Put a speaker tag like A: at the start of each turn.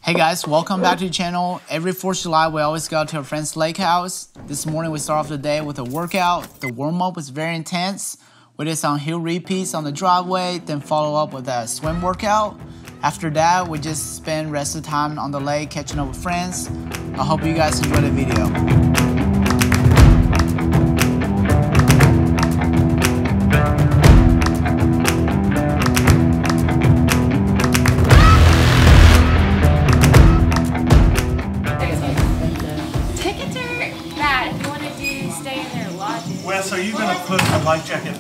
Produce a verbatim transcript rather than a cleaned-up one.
A: Hey guys, welcome back to the channel. Every fourth of July, we always go to a friend's lake house. This morning, we start off the day with a workout. The warm-up was very intense. We did some hill repeats on the driveway, then follow up with a swim workout. After that, we just spend rest of the time on the lake catching up with friends. I hope you guys enjoy the video.
B: Tickets are bad if you want to do stay in there lodging.
C: Wes, are you going to put a life jacket